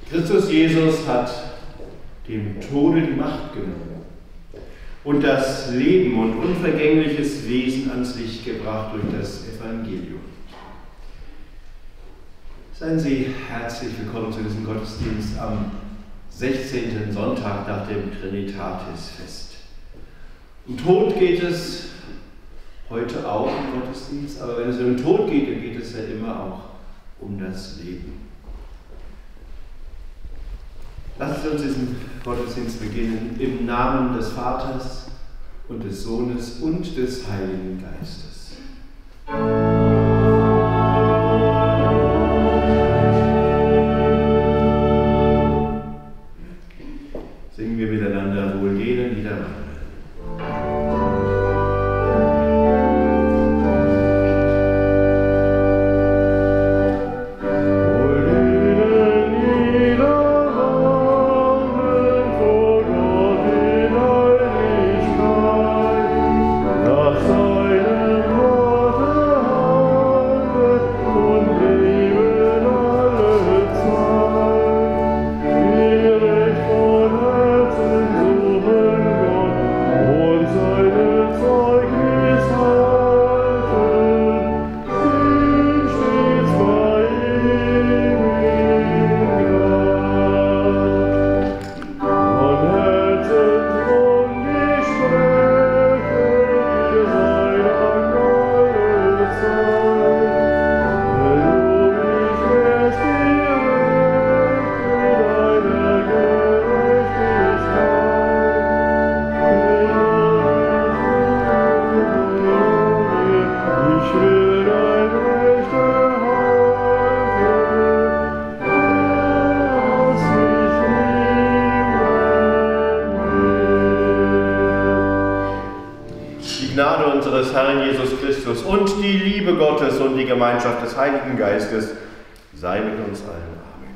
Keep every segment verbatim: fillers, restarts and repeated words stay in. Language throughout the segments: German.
Christus Jesus hat dem Tode die Macht genommen und das Leben und unvergängliches Wesen ans Licht gebracht durch das Evangelium. Seien Sie herzlich willkommen zu diesem Gottesdienst am sechzehnten Sonntag nach dem Trinitatisfest. Um Tod geht es heute auch im Gottesdienst, aber wenn es um den Tod geht, dann geht es ja immer auch um das Leben. Lasst uns diesen Gottesdienst beginnen im Namen des Vaters und des Sohnes und des Heiligen Geistes. Singen wir miteinander wohl jene Lieder. Und die Liebe Gottes und die Gemeinschaft des Heiligen Geistes sei mit uns allen. Amen.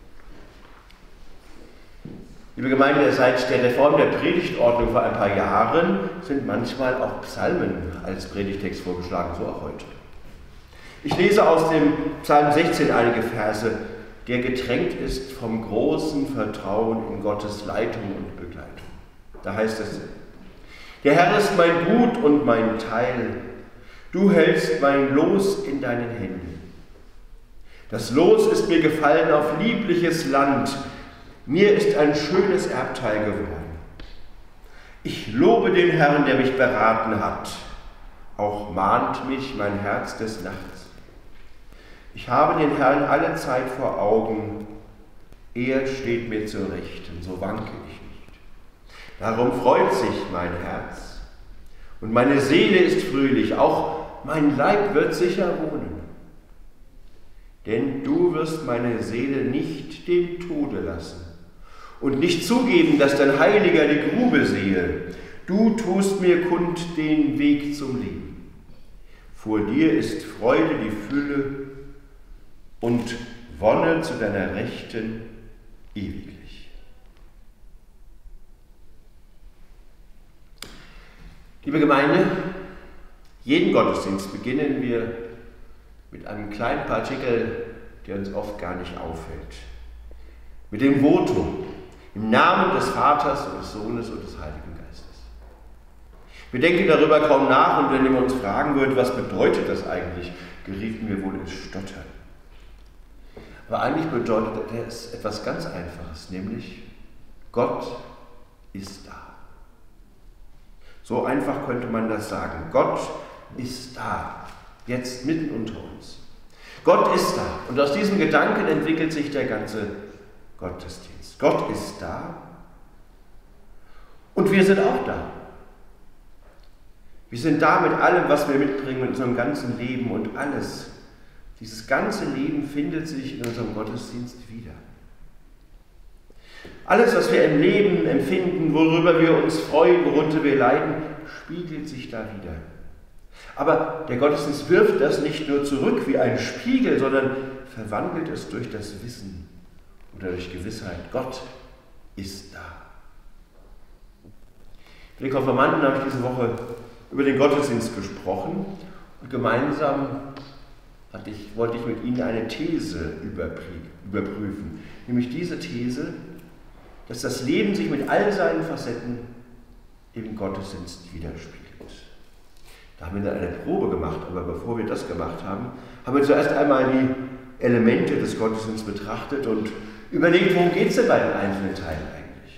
Liebe Gemeinde, seit der Reform der Predigtordnung vor ein paar Jahren sind manchmal auch Psalmen als Predigtext vorgeschlagen, so auch heute. Ich lese aus dem Psalm sechzehn einige Verse, der getränkt ist vom großen Vertrauen in Gottes Leitung und Begleitung. Da heißt es: Der Herr ist mein Gut und mein Teil. Du hältst mein Los in deinen Händen. Das Los ist mir gefallen auf liebliches Land. Mir ist ein schönes Erbteil geworden. Ich lobe den Herrn, der mich beraten hat. Auch mahnt mich mein Herz des Nachts. Ich habe den Herrn alle Zeit vor Augen. Er steht mir zur Rechten, so wanke ich nicht. Darum freut sich mein Herz. Und meine Seele ist fröhlich, auch mein Leib wird sicher wohnen. Denn du wirst meine Seele nicht dem Tode lassen und nicht zugeben, dass dein Heiliger die Grube sehe. Du tust mir kund den Weg zum Leben. Vor dir ist Freude die Fülle und Wonne zu deiner Rechten ewiglich. Liebe Gemeinde, jeden Gottesdienst beginnen wir mit einem kleinen Partikel, der uns oft gar nicht auffällt. Mit dem Votum im Namen des Vaters und des Sohnes und des Heiligen Geistes. Wir denken darüber kaum nach, und wenn jemand uns fragen würde, was bedeutet das eigentlich, gerieten wir wohl ins Stottern. Aber eigentlich bedeutet das etwas ganz Einfaches, nämlich Gott ist da. So einfach könnte man das sagen. Gott ist da, jetzt mitten unter uns. Gott ist da. Und aus diesem Gedanken entwickelt sich der ganze Gottesdienst. Gott ist da und wir sind auch da. Wir sind da mit allem, was wir mitbringen, mit unserem ganzen Leben, und alles. Dieses ganze Leben findet sich in unserem Gottesdienst wieder. Alles, was wir im Leben empfinden, worüber wir uns freuen, worunter wir leiden, spiegelt sich da wieder. Aber der Gottesdienst wirft das nicht nur zurück wie ein Spiegel, sondern verwandelt es durch das Wissen oder durch Gewissheit. Gott ist da. Für die Konfirmanden habe ich diese Woche über den Gottesdienst gesprochen und gemeinsam hatte ich, wollte ich mit Ihnen eine These überprüfen, nämlich diese These, dass das Leben sich mit all seinen Facetten im Gottesdienst widerspiegelt. Da haben wir dann eine Probe gemacht, aber bevor wir das gemacht haben, haben wir zuerst einmal die Elemente des Gottesdienstes betrachtet und überlegt, worum geht es denn bei den einzelnen Teilen eigentlich?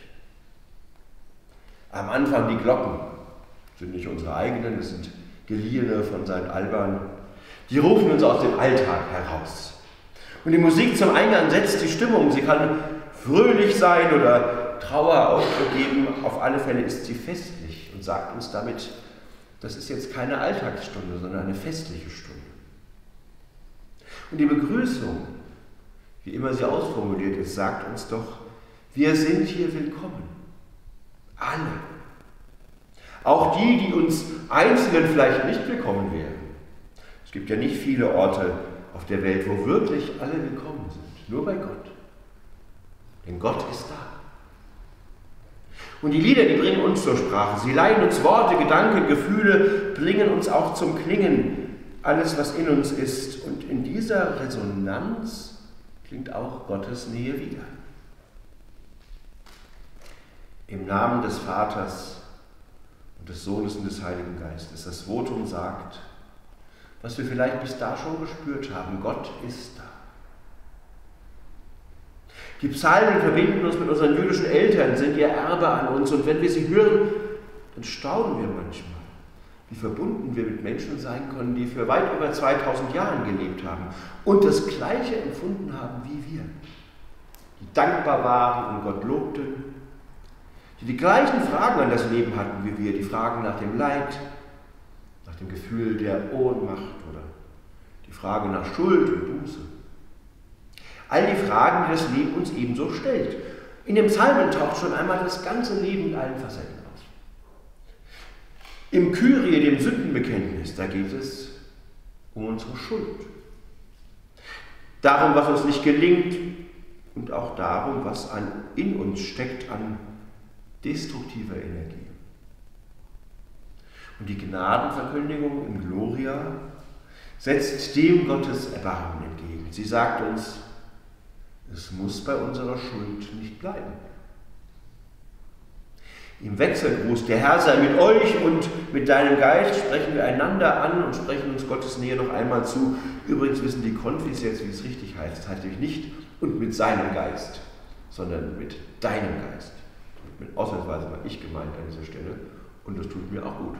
Am Anfang die Glocken, sind nicht unsere eigenen, das sind geliehene von Sankt Alban, die rufen uns aus dem Alltag heraus. Und die Musik zum Eingang setzt die Stimmung, sie kann fröhlich sein oder Trauer Ausdruck geben, auf alle Fälle ist sie festlich und sagt uns damit, das ist jetzt keine Alltagsstunde, sondern eine festliche Stunde. Und die Begrüßung, wie immer sie ausformuliert ist, sagt uns doch, wir sind hier willkommen. Alle. Auch die, die uns Einzelnen vielleicht nicht willkommen wären. Es gibt ja nicht viele Orte auf der Welt, wo wirklich alle willkommen sind. Nur bei Gott. Denn Gott ist da. Und die Lieder, die bringen uns zur Sprache. Sie leihen uns Worte, Gedanken, Gefühle, bringen uns auch zum Klingen. Alles, was in uns ist. Und in dieser Resonanz klingt auch Gottes Nähe wieder. Im Namen des Vaters und des Sohnes und des Heiligen Geistes. Das Votum sagt, was wir vielleicht bis da schon gespürt haben, Gott ist da. Die Psalmen verbinden uns mit unseren jüdischen Eltern, sind ihr Erbe an uns. Und wenn wir sie hören, dann staunen wir manchmal, wie verbunden wir mit Menschen sein können, die für weit über zweitausend Jahren gelebt haben und das Gleiche empfunden haben wie wir. Die dankbar waren und Gott lobten, die die gleichen Fragen an das Leben hatten wie wir, die Fragen nach dem Leid, nach dem Gefühl der Ohnmacht oder die Frage nach Schuld und Buße. All die Fragen, die das Leben uns ebenso stellt. In dem Psalmen taucht schon einmal das ganze Leben in allen Facetten auf. Im Kyrie, dem Sündenbekenntnis, da geht es um unsere Schuld. Darum, was uns nicht gelingt und auch darum, was an, in uns steckt an destruktiver Energie. Und die Gnadenverkündigung im Gloria setzt dem Gottes Erbarmen entgegen. Sie sagt uns, es muss bei unserer Schuld nicht bleiben. Im Wechselgruß, der Herr sei mit euch und mit deinem Geist, sprechen wir einander an und sprechen uns Gottes Nähe noch einmal zu. Übrigens wissen die Konfis jetzt, wie es richtig heißt. Das heißt nämlich nicht und mit seinem Geist, sondern mit deinem Geist. Mit ausnahmsweise war ich gemeint an dieser Stelle und das tut mir auch gut.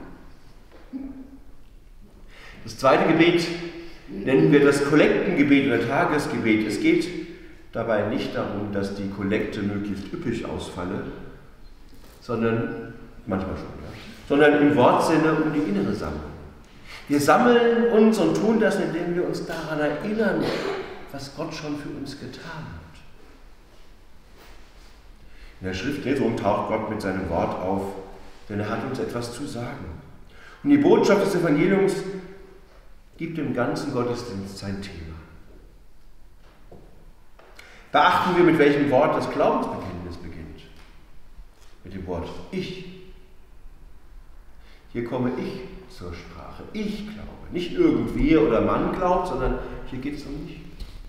Das zweite Gebet nennen wir das Kollektengebet oder Tagesgebet. Es geht dabei nicht darum, dass die Kollekte möglichst üppig ausfalle, sondern, manchmal schon, ja, sondern im Wortsinne um die innere Sammlung. Wir sammeln uns und tun das, indem wir uns daran erinnern, was Gott schon für uns getan hat. In der Schriftlesung taucht Gott mit seinem Wort auf, denn er hat uns etwas zu sagen. Und die Botschaft des Evangeliums gibt dem ganzen Gottesdienst sein Thema. Beachten wir, mit welchem Wort das Glaubensbekenntnis beginnt. Mit dem Wort Ich. Hier komme ich zur Sprache. Ich glaube. Nicht irgendwer oder Mann glaubt, sondern hier geht es um mich.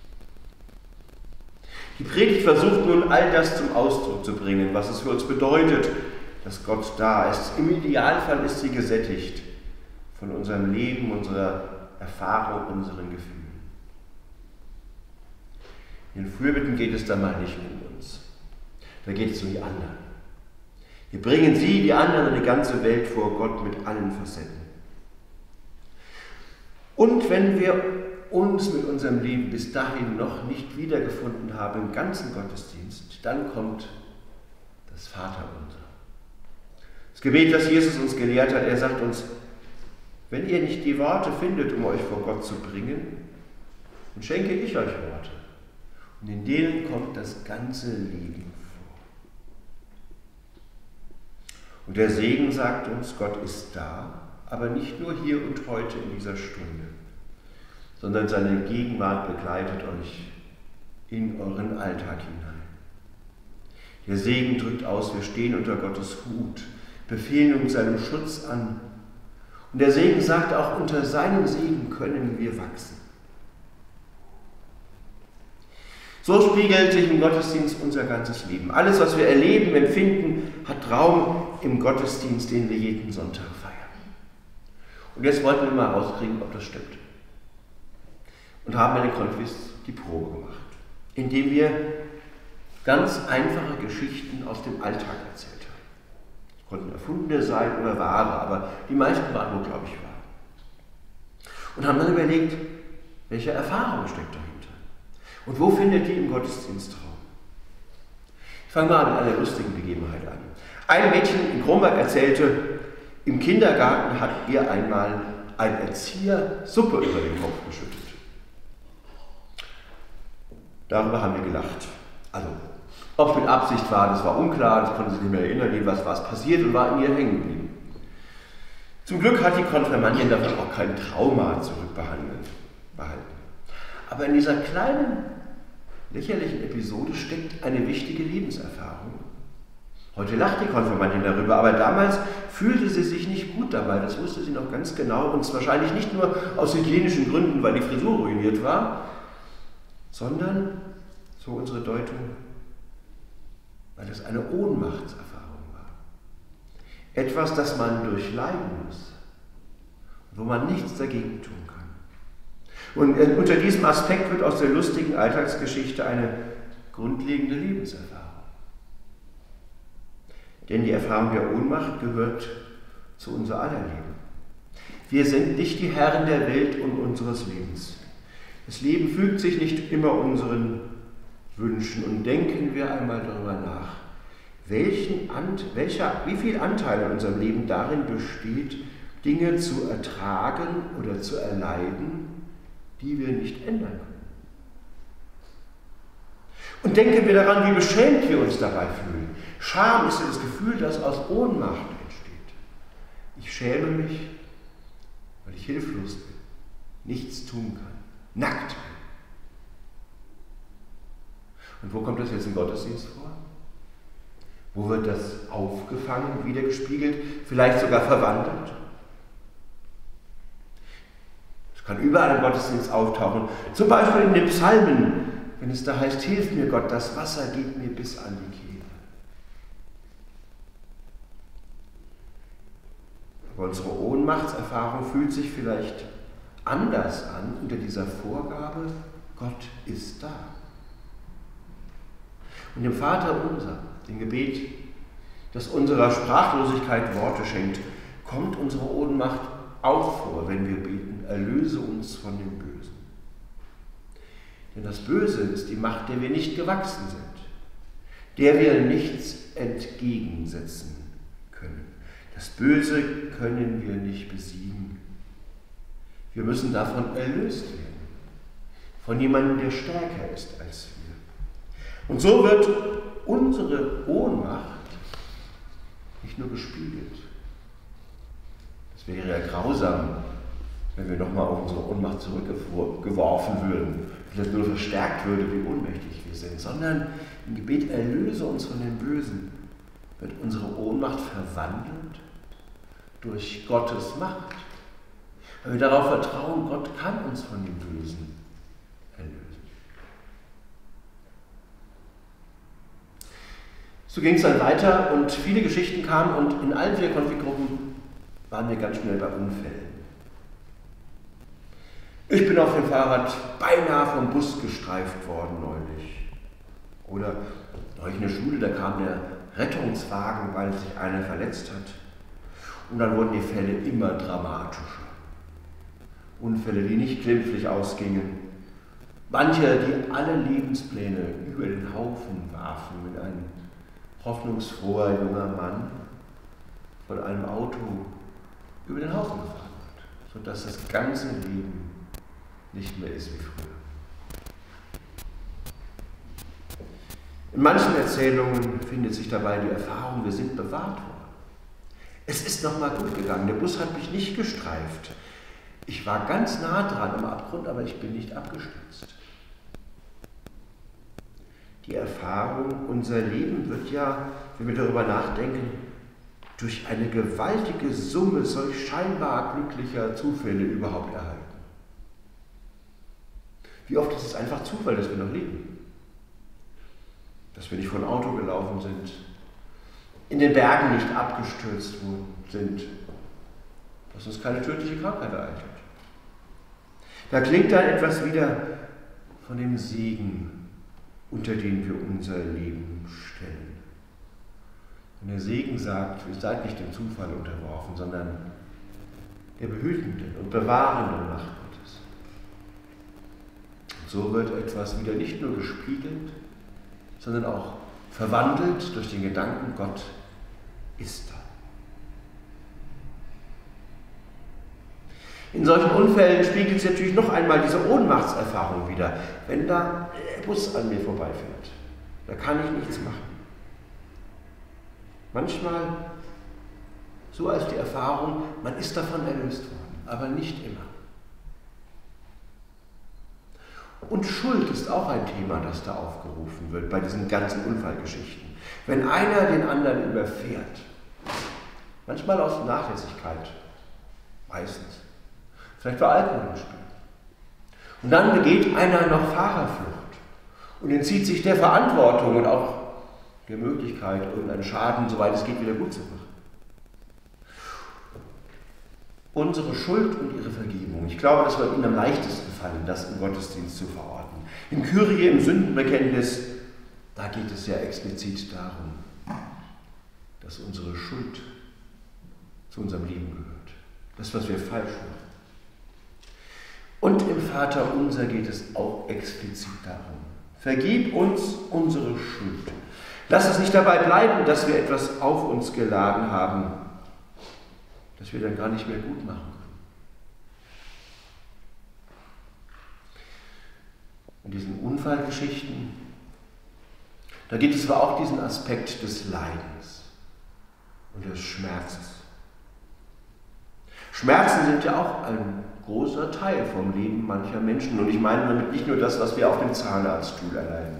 Die Predigt versucht nun, all das zum Ausdruck zu bringen, was es für uns bedeutet, dass Gott da ist. Im Idealfall ist sie gesättigt von unserem Leben, unserer Erfahrung, unseren Gefühlen. In den Fürbitten geht es dann mal nicht um uns. Da geht es um die anderen. Hier bringen sie, die anderen, eine ganze Welt vor Gott mit allen Facetten. Und wenn wir uns mit unserem Leben bis dahin noch nicht wiedergefunden haben im ganzen Gottesdienst, dann kommt das Vaterunser. Das Gebet, das Jesus uns gelehrt hat, er sagt uns, wenn ihr nicht die Worte findet, um euch vor Gott zu bringen, dann schenke ich euch Worte. Und in denen kommt das ganze Leben vor. Und der Segen sagt uns, Gott ist da, aber nicht nur hier und heute in dieser Stunde, sondern seine Gegenwart begleitet euch in euren Alltag hinein. Der Segen drückt aus, wir stehen unter Gottes Hut, befehlen uns seinem Schutz an. Und der Segen sagt auch, unter seinem Segen können wir wachsen. So spiegelt sich im Gottesdienst unser ganzes Leben. Alles, was wir erleben, empfinden, hat Raum im Gottesdienst, den wir jeden Sonntag feiern. Und jetzt wollten wir mal rauskriegen, ob das stimmt. Und haben bei den Konfis die Probe gemacht, indem wir ganz einfache Geschichten aus dem Alltag erzählt haben. Es konnten erfundene sein oder wahre, aber die meisten waren wohl, glaube ich, wahr. Und haben dann überlegt, welche Erfahrung steckt dahinter? Und wo findet die im Gottesdienst Raum? Ich fange mal mit einer lustigen Begebenheit an. Ein Mädchen in Kronberg erzählte, im Kindergarten hat ihr einmal ein Erzieher Suppe über den Kopf geschüttet. Darüber haben wir gelacht. Also, ob es mit Absicht war, das war unklar, das konnte sich nicht mehr erinnern, jedenfalls war es passiert und war in ihr hängen geblieben. Zum Glück hat die Konfirmandin davon auch kein Trauma zurückbehalten. Aber in dieser kleinen, lächerlichen Episode steckt eine wichtige Lebenserfahrung. Heute lacht die Konfirmandin darüber, aber damals fühlte sie sich nicht gut dabei, das wusste sie noch ganz genau, und wahrscheinlich nicht nur aus hygienischen Gründen, weil die Frisur ruiniert war, sondern, so unsere Deutung, weil es eine Ohnmachtserfahrung war. Etwas, das man durchleiden muss, wo man nichts dagegen tun kann. Und unter diesem Aspekt wird aus der lustigen Alltagsgeschichte eine grundlegende Lebenserfahrung. Denn die Erfahrung der Ohnmacht gehört zu unser aller Leben. Wir sind nicht die Herren der Welt und unseres Lebens. Das Leben fügt sich nicht immer unseren Wünschen, und denken wir einmal darüber nach, welchen Ant, welcher, wie viel Anteil in unserem Leben darin besteht, Dinge zu ertragen oder zu erleiden, die wir nicht ändern können. Und denken wir daran, wie beschämt wir uns dabei fühlen. Scham ist ja das Gefühl, das aus Ohnmacht entsteht. Ich schäme mich, weil ich hilflos bin, nichts tun kann, nackt bin. Und wo kommt das jetzt im Gottesdienst vor? Wo wird das aufgefangen, wiedergespiegelt, vielleicht sogar verwandelt? Es kann überall im Gottesdienst auftauchen, zum Beispiel in den Psalmen, wenn es da heißt, hilf mir Gott, das Wasser geht mir bis an die Kehle. Aber unsere Ohnmachtserfahrung fühlt sich vielleicht anders an unter dieser Vorgabe, Gott ist da. Und dem Vater unser, dem Gebet, das unserer Sprachlosigkeit Worte schenkt, kommt unsere Ohnmacht auch vor, wenn wir beten, erlöse uns von dem Bösen. Denn das Böse ist die Macht, der wir nicht gewachsen sind, der wir nichts entgegensetzen können. Das Böse können wir nicht besiegen. Wir müssen davon erlöst werden, von jemandem, der stärker ist als wir. Und so wird unsere Ohnmacht nicht nur gespiegelt. Das wäre ja grausam, wenn wir nochmal auf unsere Ohnmacht zurückgeworfen würden, vielleicht nur verstärkt würde, wie ohnmächtig wir sind, sondern im Gebet erlöse uns von dem Bösen, wird unsere Ohnmacht verwandelt durch Gottes Macht. Weil wir darauf vertrauen, Gott kann uns von dem Bösen erlösen. So ging es dann weiter und viele Geschichten kamen, und in allen vier Konfigruppen waren wir ganz schnell bei Unfällen. Ich bin auf dem Fahrrad beinahe vom Bus gestreift worden neulich. Oder neulich in der Schule, da kam der Rettungswagen, weil sich einer verletzt hat. Und dann wurden die Fälle immer dramatischer. Unfälle, die nicht glimpflich ausgingen. Manche, die alle Lebenspläne über den Haufen warfen, wenn ein hoffnungsfroher junger Mann von einem Auto über den Haufen gefahren wird, sodass das ganze Leben nicht mehr ist wie früher. In manchen Erzählungen findet sich dabei die Erfahrung, wir sind bewahrt worden. Es ist nochmal gut gegangen, der Bus hat mich nicht gestreift. Ich war ganz nah dran am Abgrund, aber ich bin nicht abgestürzt. Die Erfahrung, unser Leben wird ja, wenn wir darüber nachdenken, durch eine gewaltige Summe solch scheinbar glücklicher Zufälle überhaupt erhalten. Wie oft ist es einfach Zufall, dass wir noch leben? dass wir nicht von Auto gelaufen sind, in den Bergen nicht abgestürzt sind, dass uns keine tödliche Krankheit ereilt hat. Da klingt dann etwas wieder von dem Segen, unter den wir unser Leben stellen. Und der Segen sagt, ihr seid nicht dem Zufall unterworfen, sondern der behütenden und bewahrenden Macht Gottes. Und so wird etwas wieder nicht nur gespiegelt, sondern auch verwandelt durch den Gedanken, Gott ist da. In solchen Unfällen spiegelt sich natürlich noch einmal diese Ohnmachtserfahrung wider. Wenn da der Bus an mir vorbeifährt, da kann ich nichts machen. Manchmal so als die Erfahrung, man ist davon erlöst worden, aber nicht immer. Und Schuld ist auch ein Thema, das da aufgerufen wird bei diesen ganzen Unfallgeschichten. Wenn einer den anderen überfährt, manchmal aus Nachlässigkeit, meistens, vielleicht war Alkohol im Spiel. Und dann begeht einer noch Fahrerflucht und entzieht sich der Verantwortung und auch der Möglichkeit, irgendeinen Schaden, soweit es geht, wieder gut zu machen. Unsere Schuld und ihre Vergebung. Ich glaube, das wird Ihnen am leichtesten fallen, das im Gottesdienst zu verorten. Im Kyrie, im Sündenbekenntnis, da geht es ja explizit darum, dass unsere Schuld zu unserem Leben gehört. Das, was wir falsch machen. Und im Vater unser geht es auch explizit darum. Vergib uns unsere Schuld. Lass es nicht dabei bleiben, dass wir etwas auf uns geladen haben, das wir dann gar nicht mehr gut machen können. In diesen Unfallgeschichten, da gibt es aber auch diesen Aspekt des Leidens und des Schmerzes. Schmerzen sind ja auch ein großer Teil vom Leben mancher Menschen. Und ich meine damit nicht nur das, was wir auf dem Zahnarztstuhl erleiden.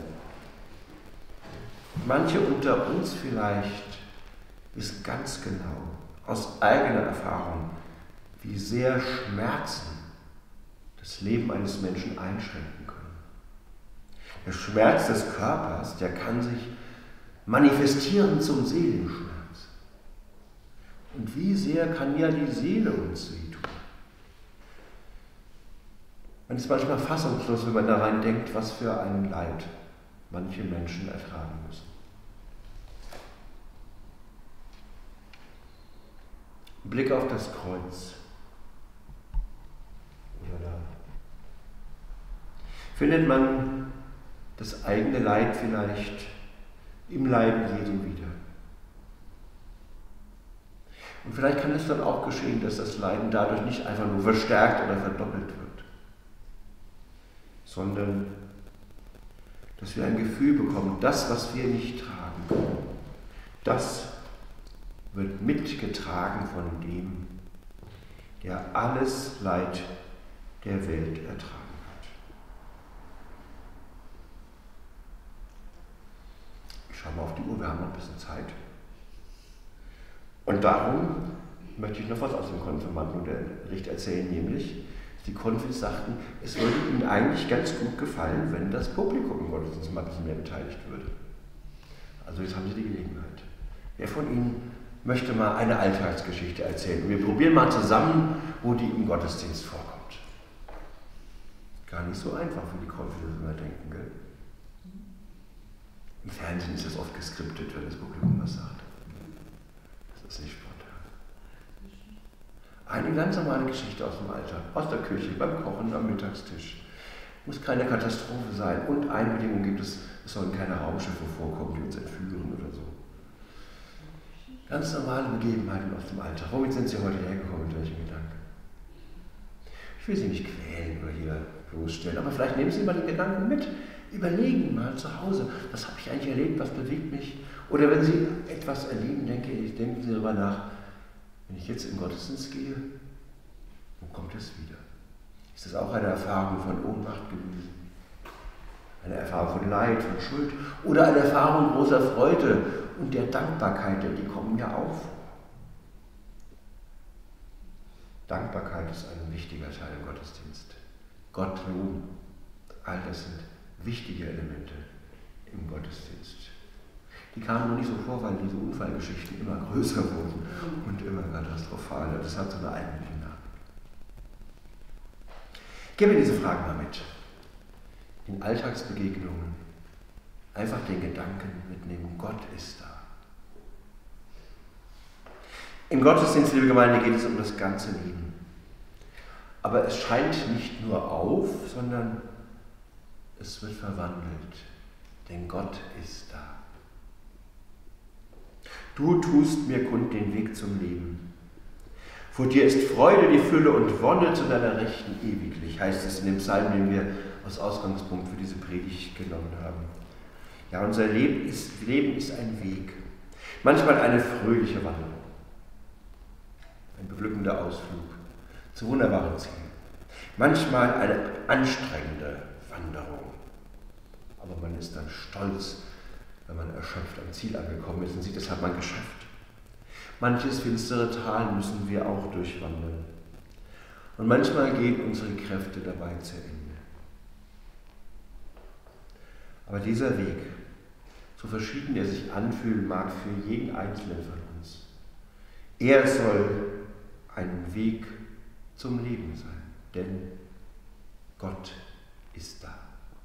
Manche unter uns vielleicht wissen ganz genau, aus eigener Erfahrung, wie sehr Schmerzen das Leben eines Menschen einschränken können. Der Schmerz des Körpers, der kann sich manifestieren zum Seelenschmerz. Und wie sehr kann ja die Seele uns wehtun? Man ist manchmal fassungslos, wenn man daran denkt, was für ein Leid manche Menschen ertragen müssen. Blick auf das Kreuz. Oder da. Findet man das eigene Leid vielleicht im Leiden Jesu wieder? Und vielleicht kann es dann auch geschehen, dass das Leiden dadurch nicht einfach nur verstärkt oder verdoppelt wird, sondern dass wir ein Gefühl bekommen, das, was wir nicht tragen können, das wird mitgetragen von dem, der alles Leid der Welt ertragen hat. Ich schaue mal auf die Uhr, wir haben noch ein bisschen Zeit. Und darum möchte ich noch was aus dem Konfirmandenunterricht erzählen, nämlich, die Konfis sagten, es würde ihnen eigentlich ganz gut gefallen, wenn das Publikum im Gottesdienst mal ein bisschen mehr beteiligt würde. Also jetzt haben Sie die Gelegenheit. Wer von Ihnen möchte mal eine Alltagsgeschichte erzählen? Und wir probieren mal zusammen, wo die im Gottesdienst vorkommt. Gar nicht so einfach, wie die Konfis das immer denken, gell? Im Fernsehen ist das oft geskriptet, wenn das Publikum was sagt. Das ist nicht spontan. Eine ganz normale Geschichte aus dem Alltag, aus der Küche, beim Kochen, am Mittagstisch. Muss keine Katastrophe sein. Und eine Bedingung gibt es, es sollen keine Raumschiffe vorkommen, die uns entführen oder so. Ganz normale Begebenheiten aus dem Alltag. Womit sind Sie heute hergekommen, mit welchen Gedanken? Ich will Sie nicht quälen oder hier bloßstellen, aber vielleicht nehmen Sie mal den Gedanken mit. Überlegen mal zu Hause, was habe ich eigentlich erlebt, was bewegt mich? Oder wenn Sie etwas erleben, denke ich, denken Sie darüber nach, wenn ich jetzt in den Gottesdienst gehe, wo kommt es wieder? Ist das auch eine Erfahrung von Ohnmacht gewesen? Eine Erfahrung von Leid, von Schuld? Oder eine Erfahrung großer Freude und der Dankbarkeit, denn die kommen ja auch vor. Dankbarkeit ist ein wichtiger Teil im Gottesdienst. Gott loben, all das sind wichtige Elemente im Gottesdienst. die kamen noch nicht so vor, weil diese Unfallgeschichten immer größer wurden und immer katastrophaler. Das hat so eine eigene Dynamik. Gib mir diese Fragen mal mit. In Alltagsbegegnungen einfach den Gedanken mitnehmen, Gott ist da. Im Gottesdienst, liebe Gemeinde, geht es um das ganze Leben. Aber es scheint nicht nur auf, sondern es wird verwandelt. Denn Gott ist da. Du tust mir kund den Weg zum Leben. Vor dir ist Freude, die Fülle und Wonne zu deiner Rechten ewiglich, heißt es in dem Psalm, den wir als Ausgangspunkt für diese Predigt genommen haben. Ja, unser Leben ist, Leben ist ein Weg. Manchmal eine fröhliche Wanderung. Ein beglückender Ausflug zu wunderbaren Zielen. Manchmal eine anstrengende Wanderung. Aber man ist dann stolz, wenn man erschöpft am Ziel angekommen ist und sieht, das hat man geschafft. Manches finstere Tal müssen wir auch durchwandern. Und manchmal gehen unsere Kräfte dabei zu Ende. Aber dieser Weg, so verschieden er sich anfühlen mag für jeden Einzelnen von uns, er soll ein Weg zum Leben sein, denn Gott ist da.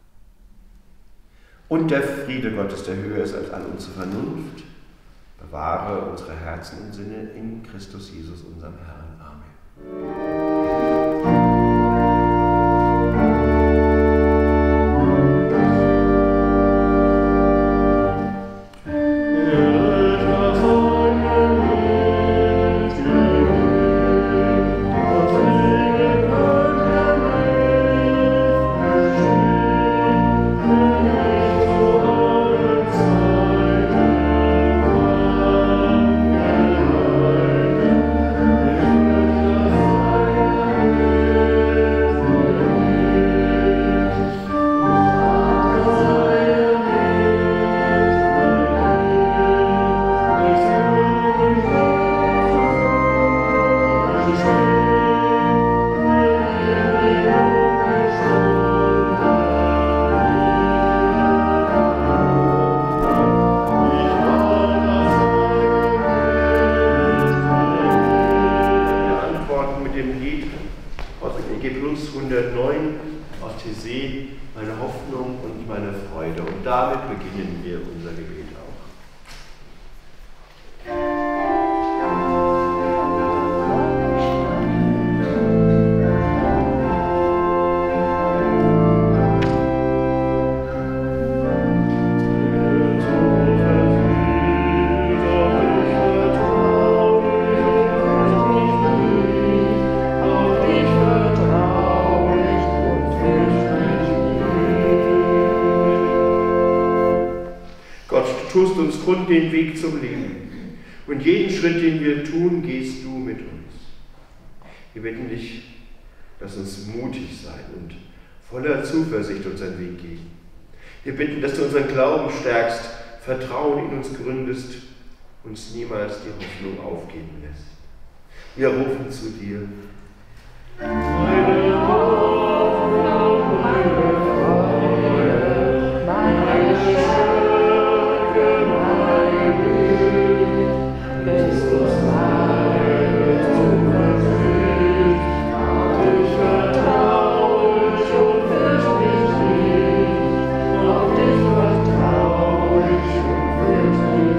Und der Friede Gottes, der höher ist als all unsere Vernunft, bewahre unsere Herzen und Sinne in Christus Jesus, unserem Herrn. Amen. tust uns kund den Weg zum Leben. Und jeden Schritt, den wir tun, gehst du mit uns. Wir bitten dich, lass uns mutig sein und voller Zuversicht unseren Weg gehen. Wir bitten, dass du unseren Glauben stärkst, Vertrauen in uns gründest, uns niemals die Hoffnung aufgeben lässt. Wir rufen zu dir. Meine Hoffnung, meine Freude, meine Stärke, mein Glück, Christus meine Zuversicht, auf dich vertraue ich und fürchte mich nicht, auf dich vertraue ich und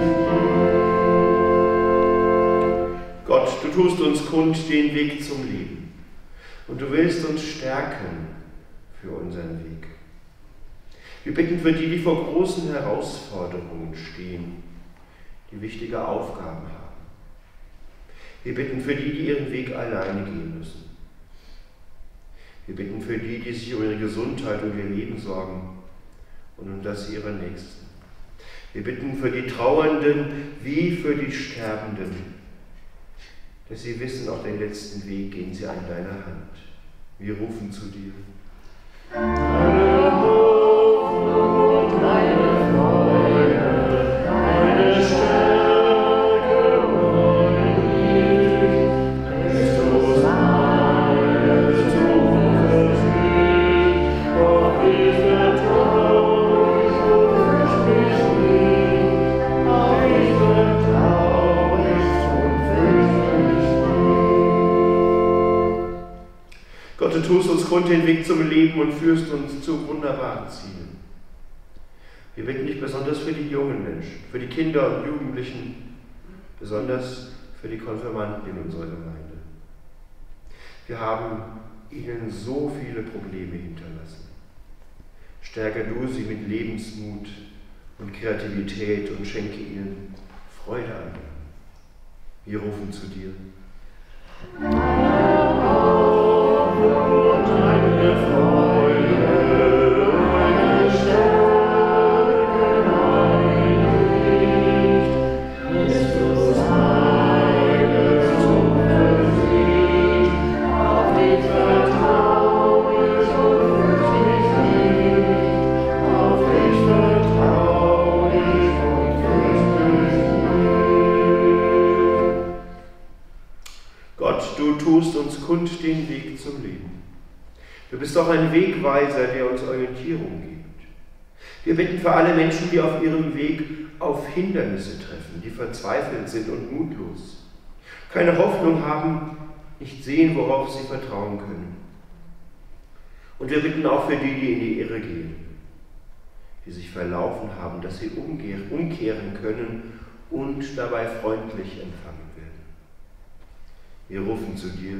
fürchte mich nicht. Gott, du tust uns kund den Weg zum Leben. Und du willst uns stärken für unseren Weg. Wir bitten für die, die vor großen Herausforderungen stehen, die wichtige Aufgaben haben. Wir bitten für die, die ihren Weg alleine gehen müssen. Wir bitten für die, die sich um ihre Gesundheit und ihr Leben sorgen und um das ihrer Nächsten. Wir bitten für die Trauernden wie für die Sterbenden, dass sie wissen, auf den letzten Weg gehen sie an deiner Hand. Wir rufen zu dir. Meine Hoffnung und meine Freude, meine Stärke, mein Licht, Christus meine Zuversicht, auf dich vertraue ich und fürchte mich nicht, kund den Weg zum Leben und führst uns zu wunderbaren Zielen. Wir bitten dich besonders für die jungen Menschen, für die Kinder und Jugendlichen, besonders für die Konfirmanden in unserer Gemeinde. Wir haben ihnen so viele Probleme hinterlassen. Stärke du sie mit Lebensmut und Kreativität und schenke ihnen Freude an dir. Wir rufen zu dir. Kund den Weg zum Leben. Du bist auch ein Wegweiser, der uns Orientierung gibt. Wir bitten für alle Menschen, die auf ihrem Weg auf Hindernisse treffen, die verzweifelt sind und mutlos, keine Hoffnung haben, nicht sehen, worauf sie vertrauen können. Und wir bitten auch für die, die in die Irre gehen, die sich verlaufen haben, dass sie umkehren können und dabei freundlich empfangen werden. Wir rufen zu dir.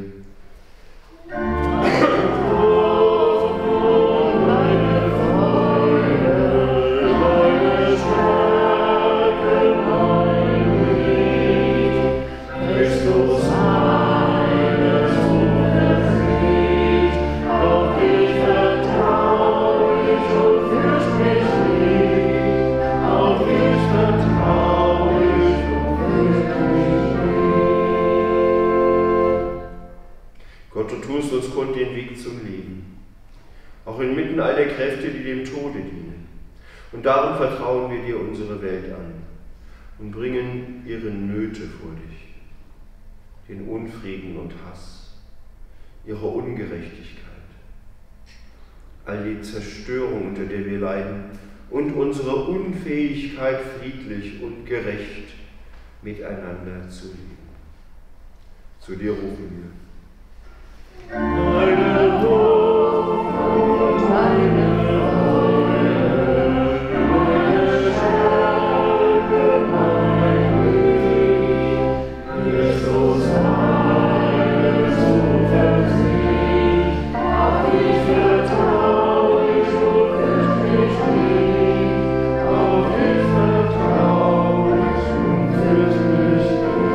Auch inmitten all der Kräfte, die dem Tode dienen. Und darum vertrauen wir dir unsere Welt an und bringen ihre Nöte vor dich, den Unfrieden und Hass, ihre Ungerechtigkeit, all die Zerstörung, unter der wir leiden, und unsere Unfähigkeit, friedlich und gerecht miteinander zu leben. Zu dir rufen wir. Meine Hoffnung, meine Freude, meine Stärke, mein Licht, Christus meine Zuversicht, auf dich vertraue ich und fürcht mich nicht, auf dich vertraue ich und fürcht mich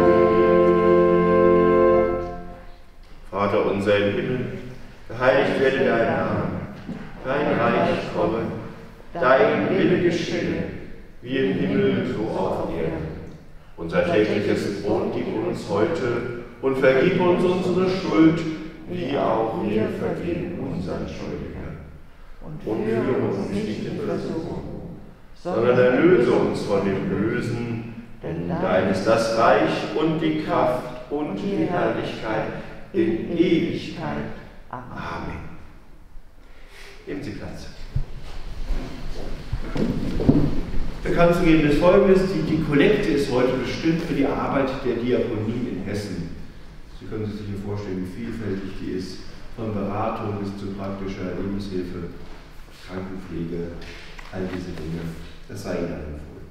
nicht. Vater unser im Himmel, geheiligt werde dein Name, dein Reich komme, dein Wille geschehe, wie im Himmel, so auch auf Erden. Unser tägliches Brot gib uns heute und vergib uns unsere Schuld, wie auch wir vergeben unseren Schuldigern. Und führe uns nicht in Versuchung, sondern erlöse uns von dem Bösen, denn dein ist das Reich und die Kraft und die Herrlichkeit in Ewigkeit. Amen. Nehmen Sie Platz. Bekannt zu geben ist Folgendes: die, die Kollekte ist heute bestimmt für die Arbeit der Diakonie in Hessen. Sie können sich hier vorstellen, wie vielfältig die ist, von Beratung bis zu praktischer Lebenshilfe, Krankenpflege, all diese Dinge. Das sei Ihnen empfohlen.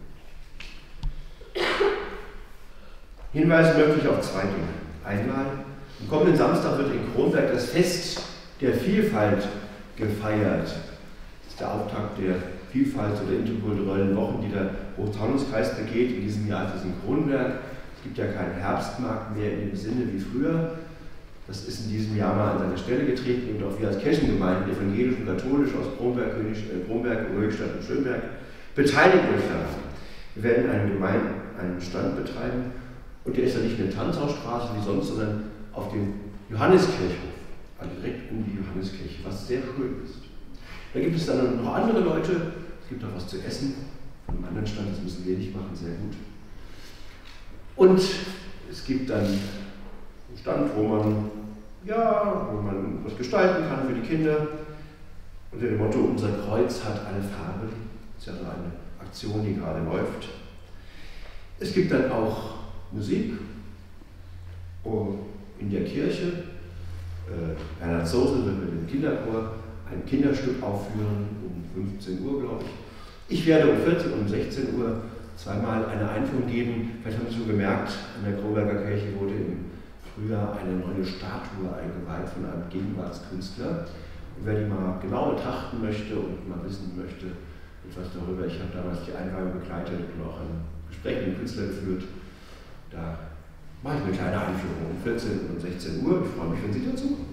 Hinweisen möchte ich auf zwei Dinge. Einmal, am kommenden Samstag wird in Kronberg das Fest der Vielfalt gefeiert. Das ist der Auftakt der Vielfalt oder interkulturellen Wochen, die der Hochtaunus-Kreis begeht. In diesem Jahr ist es in Kronberg. Es gibt ja keinen Herbstmarkt mehr in dem Sinne wie früher. Das ist in diesem Jahr mal an seine Stelle getreten und auch wir als Kirchengemeinden, evangelisch und katholisch aus Kronberg, König, äh, Kronberg, Höchstadt und Schönberg, beteiligen uns daran. Wir werden einen, Gemeinde, einen Stand betreiben und der ist ja nicht in der Tanzhausstraße wie sonst, sondern auf dem Johanneskirchhof, also direkt um die Johanneskirche, was sehr schön ist. Da gibt es dann noch andere Leute, es gibt auch was zu essen, von einem anderen Stand, das müssen wir nicht machen, sehr gut. Und es gibt dann einen Stand, wo man, ja, wo man was gestalten kann für die Kinder, unter dem Motto, unser Kreuz hat eine Farbe. Das ist ja so eine Aktion, die gerade läuft. Es gibt dann auch Musik in der Kirche Äh, Bernhard Sosel wird mit dem Kinderchor ein Kinderstück aufführen, um fünfzehn Uhr, glaube ich. Ich werde um vierzehn und um sechzehn Uhr zweimal eine Einführung geben. Vielleicht haben Sie schon gemerkt, an der Kroberger Kirche wurde im Frühjahr eine neue Statue eingeweiht von einem Gegenwartskünstler. Und wer die mal genau betrachten möchte und mal wissen möchte, etwas darüber, ich habe damals die Einweihung begleitet und auch ein Gespräch mit dem Künstler geführt, da mache ich eine kleine Einführung um vierzehn und sechzehn Uhr. Ich freue mich, wenn Sie dazu kommen.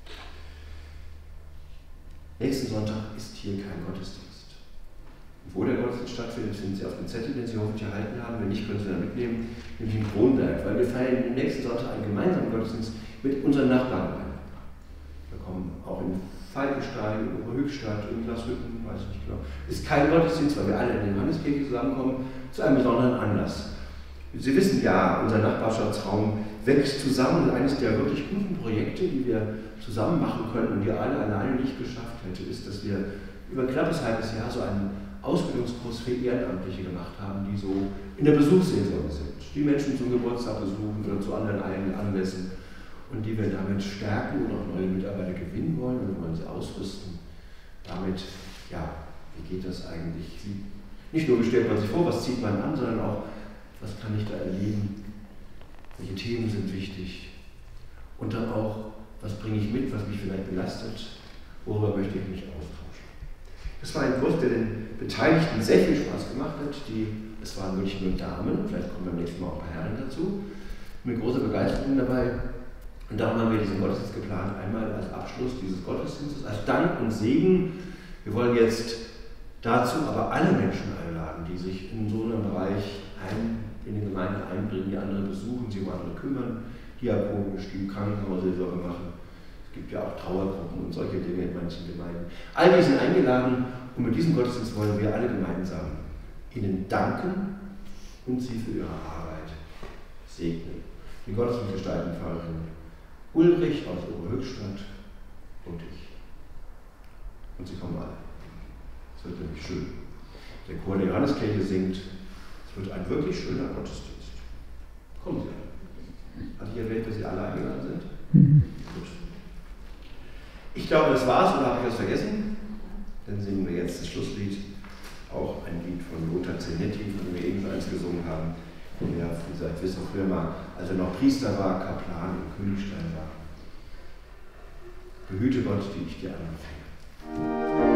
Nächsten Sonntag ist hier kein Gottesdienst. Wo der Gottesdienst stattfindet, finden Sie auf dem Zettel, den Sie hoffentlich erhalten haben. Wenn nicht, können Sie dann mitnehmen, nämlich in Kronberg, weil wir feiern am nächsten Sonntag einen gemeinsamen Gottesdienst mit unseren Nachbarn ein. Wir kommen auch in Falkenstein, in Oberhöchstadt, in Glashütten, weiß ich nicht genau. Ist kein Gottesdienst, weil wir alle in der Johanneskirche zusammenkommen, zu einem besonderen Anlass. Sie wissen ja, unser Nachbarschaftsraum wächst zusammen und eines der wirklich guten Projekte, die wir zusammen machen können und die alle alleine nicht geschafft hätte, ist, dass wir über ein knappes halbes Jahr so einen Ausbildungskurs für Ehrenamtliche gemacht haben, die so in der Besuchsseelsorge sind, die Menschen zum Geburtstag besuchen oder zu anderen Anlässen und die wir damit stärken und auch neue Mitarbeiter gewinnen wollen und wir wollen sie ausrüsten. Damit, ja, wie geht das eigentlich? Nicht nur, wie stellt man sich vor, was zieht man an, sondern auch, was kann ich da erleben, welche Themen sind wichtig und dann auch, was bringe ich mit, was mich vielleicht belastet, worüber möchte ich mich austauschen. Das war ein Kurs, der den Beteiligten sehr viel Spaß gemacht hat. Die, es waren wirklich nur Damen, vielleicht kommen beim nächsten Mal auch ein paar Herren dazu, mit großer Begeisterung dabei. Und darum haben wir diesen Gottesdienst geplant, einmal als Abschluss dieses Gottesdienstes, als Dank und Segen. Wir wollen jetzt dazu aber alle Menschen einladen, die sich in so einem Bereich ein, in den Gemeinden einbringen, die andere besuchen, sich um andere kümmern, diakonisch, die Krankenhausseelsorge machen. Es gibt ja auch Trauergruppen und solche Dinge in manchen Gemeinden. All die sind eingeladen und mit diesem Gottesdienst wollen wir alle gemeinsam ihnen danken und sie für ihre Arbeit segnen. Den Gottesdienst gestalten Pfarrerin Ulrich aus Oberhöchstadt und ich. Und sie kommen alle. Es wird nämlich schön. Der Chor der Johanneskirche singt. Es wird ein wirklich schöner Gottesdienst. Kommen Sie alle. Hatte ich erwähnt, dass Sie alle eingeladen sind? Mhm. Gut. Ich glaube, das war's, oder habe ich was vergessen? Dann singen wir jetzt das Schlusslied, auch ein Lied von Lothar Zenetti, von dem wir eben eins gesungen haben, der, wie Sie vielleicht wissen, früher mal, als er noch Priester war, Kaplan in Königstein war. Behüte Gott, die ich dir anbefehle.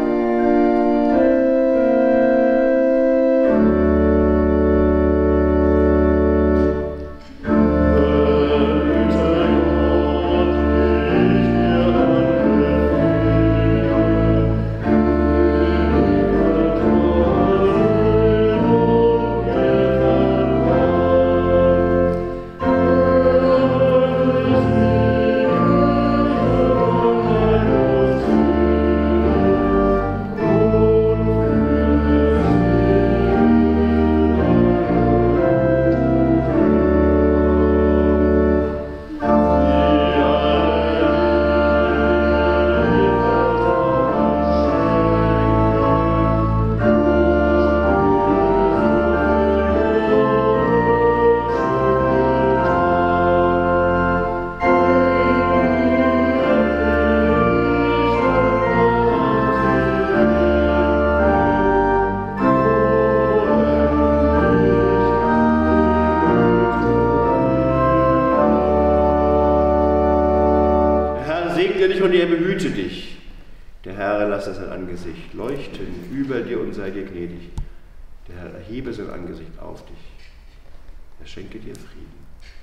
Und er behüte dich. Der Herr lasse sein Angesicht leuchten über dir und sei dir gnädig. Der Herr erhebe sein Angesicht auf dich. Er schenke dir Frieden.